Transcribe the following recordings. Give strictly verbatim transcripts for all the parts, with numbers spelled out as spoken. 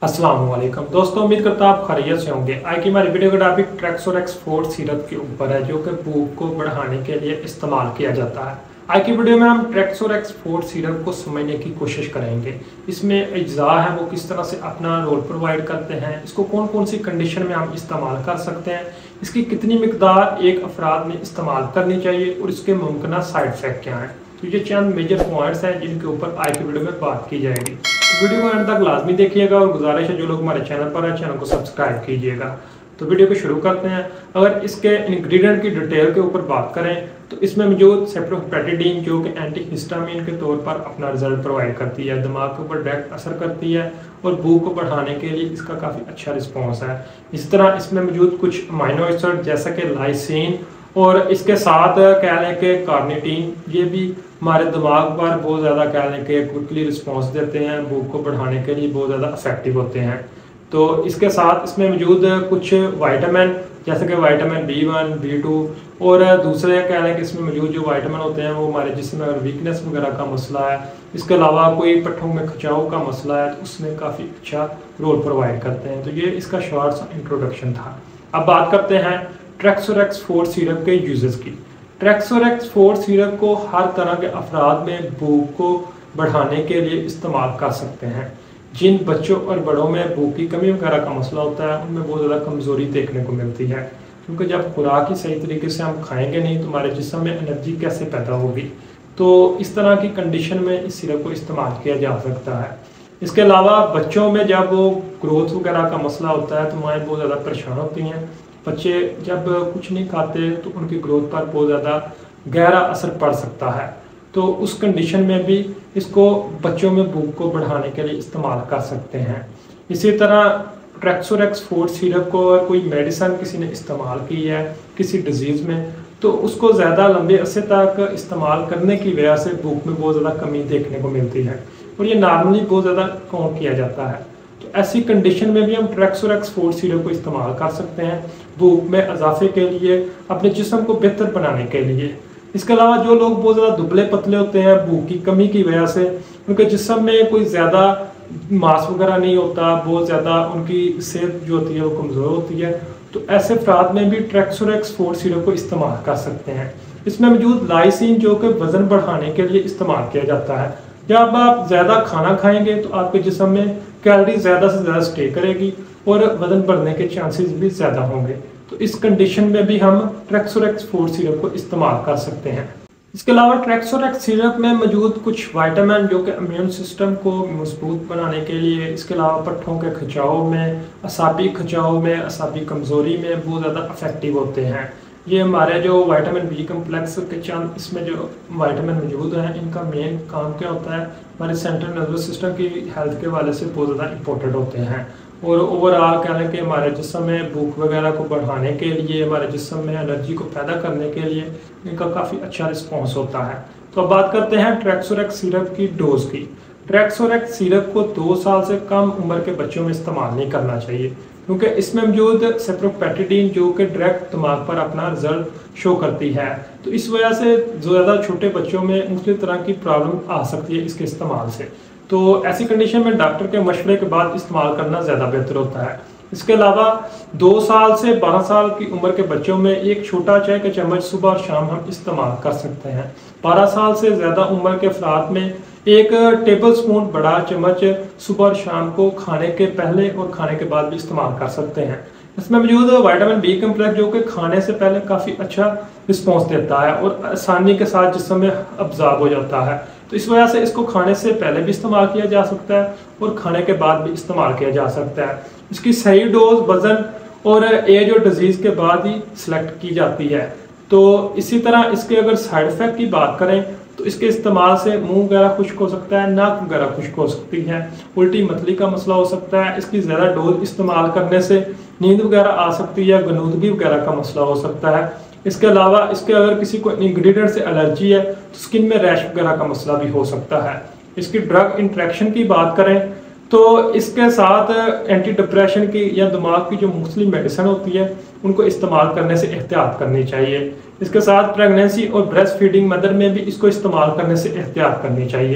अस्सलाम वालेकुम दोस्तों, उम्मीद करता हूँ आप खैरियत से होंगे। आज की हमारी वीडियो का टॉपिक ट्रैक्सोरेक्स फोर्ट सिरप के ऊपर है, जो कि भूख को बढ़ाने के लिए इस्तेमाल किया जाता है। आज की वीडियो में हम ट्रैक्सोरेक्स फोर्ट सिरप को समझने की कोशिश करेंगे। इसमें अज्जा है वो किस तरह से अपना रोल प्रोवाइड करते हैं, इसको कौन कौन सी कंडीशन में हम इस्तेमाल कर सकते हैं, इसकी कितनी मिकदार एक अफराद में इस्तेमाल करनी चाहिए और इसके मुमकिन साइड इफेक्ट क्या हैं। तो ये चंद मेजर पॉइंट्स हैं जिनके ऊपर आज की वीडियो में बात की जाएगी। वीडियो को अंत तक लाजमी देखिएगा और गुजारिश है जो लोग हमारे चैनल पर है चैनल को सब्सक्राइब कीजिएगा। तो वीडियो को शुरू करते हैं। अगर इसके इंग्रेडिएंट की डिटेल के ऊपर बात करें तो इसमें मौजूद सेप्रोपेटिडीन जो कि एंटी हिस्टामिन के तौर पर अपना रिजल्ट प्रोवाइड करती है, दिमाग के ऊपर डायरेक्ट असर करती है और भूख को बढ़ाने के लिए इसका काफ़ी अच्छा रिस्पॉन्स है। इस तरह इसमें मौजूद कुछ अमीनो एसिड जैसा कि लाइसिन और इसके साथ कह लें कि कार्निटीन, ये भी हमारे दिमाग पर बहुत ज़्यादा कह लें कि क्विकली रिस्पॉन्स देते हैं, भूख को बढ़ाने के लिए बहुत ज़्यादा इफेक्टिव होते हैं। तो इसके साथ इसमें मौजूद कुछ विटामिन जैसे कि vitamin B one B two और दूसरे कह लें कि इसमें मौजूद जो विटामिन होते हैं वो हमारे जिस्म में वीकनेस वगैरह का मसला है, इसके अलावा कोई पट्ठों में खिंचाव का मसला है तो उसमें काफ़ी अच्छा रोल प्रोवाइड करते हैं। तो ये इसका शॉर्ट इंट्रोडक्शन था। अब बात करते हैं ट्रैक्सोरेक्स फोर्ट सिरप के यूजेस की। ट्रैक्सोरेक्स फोर्ट सिरप को हर तरह के अफराद में भूख को बढ़ाने के लिए इस्तेमाल कर सकते हैं। जिन बच्चों और बड़ों में भूख की कमी वगैरह का मसला होता है उनमें बहुत ज़्यादा कमज़ोरी देखने को मिलती है, क्योंकि जब खुराक ही सही तरीके से हम खाएंगे नहीं तो हमारे जिस्म में एनर्जी कैसे पैदा होगी। तो इस तरह की कंडीशन में इस सिरप को इस्तेमाल किया जा सकता है। इसके अलावा बच्चों में जब वो ग्रोथ वगैरह का मसला होता है तो माएँ बहुत ज़्यादा परेशान होती हैं। बच्चे जब कुछ नहीं खाते तो उनकी ग्रोथ पर बहुत ज़्यादा गहरा असर पड़ सकता है। तो उस कंडीशन में भी इसको बच्चों में भूख को बढ़ाने के लिए इस्तेमाल कर सकते हैं। इसी तरह ट्रैक्सोरेक्स फोर्ट सिरप को अगर कोई मेडिसिन किसी ने इस्तेमाल की है किसी डिजीज़ में तो उसको ज़्यादा लंबे अरसे तक इस्तेमाल करने की वजह से भूख में बहुत ज़्यादा कमी देखने को मिलती है और ये नॉर्मली बहुत ज़्यादा काउंट किया जाता है। तो ऐसी कंडीशन में भी हम ट्रैक्सोरेक्स फोर्ट सिरप को इस्तेमाल कर सकते हैं भूख में इजाफे के लिए, अपने जिस्म को बेहतर बनाने के लिए। इसके अलावा जो लोग बहुत ज़्यादा दुबले पतले होते हैं भूख की कमी की वजह से, उनके जिस्म में कोई ज़्यादा मांस वगैरह नहीं होता, बहुत ज़्यादा उनकी सेहत जो होती है वो कमज़ोर होती है, तो ऐसे अफराद में भी ट्रैक्सोरेक्स फोर्ट सिरप को इस्तेमाल कर सकते हैं। इसमें मौजूद लाइसिन जो कि वज़न बढ़ाने के लिए इस्तेमाल किया जाता है। जब आप ज़्यादा खाना खाएंगे तो आपके जिस्म में कैलोरी ज़्यादा से ज़्यादा स्टे करेगी और वज़न बढ़ने के चांसेस भी ज़्यादा होंगे। तो इस कंडीशन में भी हम ट्रैक्सोरेक्स फोर्ट सिरप को इस्तेमाल कर सकते हैं। इसके अलावा ट्रैक्सोरेक्स सिरप में मौजूद कुछ विटामिन जो कि इम्यून सिस्टम को मजबूत बनाने के लिए, इसके अलावा पट्ठों के खिंचाव में, असाबी खिंचाव में, असाबी कमज़ोरी में बहुत ज़्यादा इफेक्टिव होते हैं। ये हमारे जो विटामिन बी कम्प्लेक्स के चंद इसमें जो विटामिन मौजूद हैं इनका मेन काम क्या होता है, हमारे सेंट्रल नर्वस सिस्टम की हेल्थ के वाले से बहुत ज़्यादा इंपॉर्टेंट होते हैं और ओवरऑल कह लें कि हमारे जिस्म में भूख वगैरह को बढ़ाने के लिए, हमारे जिस्म में एनर्जी को पैदा करने के लिए इनका काफ़ी अच्छा रिस्पॉन्स होता है। तो अब बात करते हैं ट्रैक्सोरेक्स सिरप की डोज की। ट्रैक्सोरेक्स सिरप को दो साल से कम उम्र के बच्चों में इस्तेमाल नहीं करना चाहिए, क्योंकि इसमें मौजूद सेप्रोपेटिडीन जो कि डायरेक्ट दिमाग पर अपना रिजल्ट शो करती है। तो इस वजह से जो ज़्यादा छोटे बच्चों में मुख्तलिफ तरह की प्रॉब्लम आ सकती है इसके इस्तेमाल से। तो ऐसी कंडीशन में डॉक्टर के मशवरे के बाद इस्तेमाल करना ज़्यादा बेहतर होता है। इसके अलावा दो साल से बारह साल की उम्र के बच्चों में एक छोटा चाय का चम्मच सुबह और शाम हम इस्तेमाल कर सकते हैं। बारह साल से ज़्यादा उम्र के अफराद में एक टेबल स्पून बड़ा चम्मच सुबह और शाम को खाने के पहले और खाने के बाद भी इस्तेमाल कर सकते हैं। इसमें मौजूद विटामिन बी कम्प्लेक्स जो कि खाने से पहले काफ़ी अच्छा रिस्पॉन्स देता है और आसानी के साथ जिस्म में अब्जॉर्ब हो जाता है। तो इस वजह से इसको खाने से पहले भी इस्तेमाल किया जा सकता है और खाने के बाद भी इस्तेमाल किया जा सकता है। इसकी सही डोज वज़न और एज और डिजीज़ के बाद ही सिलेक्ट की जाती है। तो इसी तरह इसके अगर साइड इफ़ेक्ट की बात करें तो इसके इस्तेमाल से मुंह वगैरह खुश्क हो सकता है, नाक वगैरह खुश्क हो सकती है, उल्टी मतली का मसला हो सकता है। इसकी ज़्यादा डोज इस्तेमाल करने से नींद वगैरह आ सकती है, गनूदगी वगैरह का मसला हो सकता है। इसके अलावा इसके अगर किसी को इंग्रेडिएंट से एलर्जी है तो स्किन में रैश वगैरह का मसला भी हो सकता है। इसकी ड्रग इंट्रैक्शन की बात करें तो इसके साथ एंटी डिप्रेशन की या दिमाग की जो मुख्तलिफ मेडिसिन होती है उनको इस्तेमाल करने से एहतियात करनी चाहिए। इसके साथ प्रेगनेंसी और ब्रेस्ट फीडिंग मदर में भी इसको इस्तेमाल करने से एहतियात करनी चाहिए।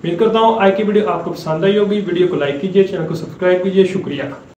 उम्मीद करता हूँ आज की वीडियो आपको पसंद आई होगी। वीडियो को लाइक कीजिए, चैनल को सब्सक्राइब कीजिए। शुक्रिया।